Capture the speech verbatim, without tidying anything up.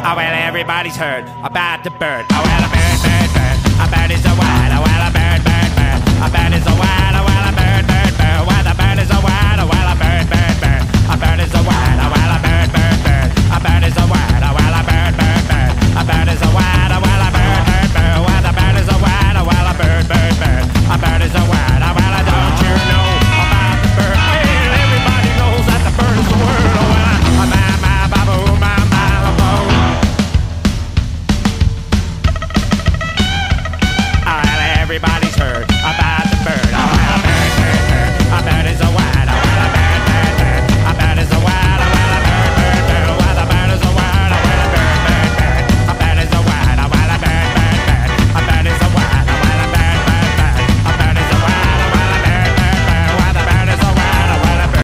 Oh well, everybody's heard about the bird. Oh well, a bird, bird, bird. A bird is a wild. Oh well, a bird, bird, bird. A bird is a wild. Oh well, a bird, bird, bird. What